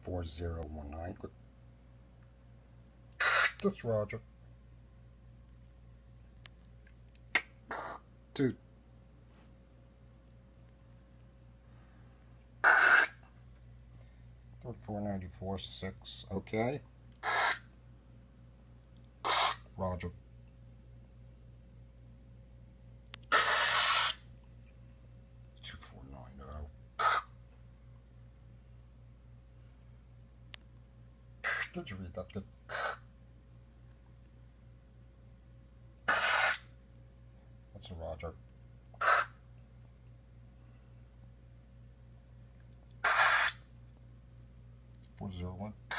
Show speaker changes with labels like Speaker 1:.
Speaker 1: 4019. That's Roger. 2. 3494 6. Okay. Roger. 2490. Did you read that good? That's a Roger. 401.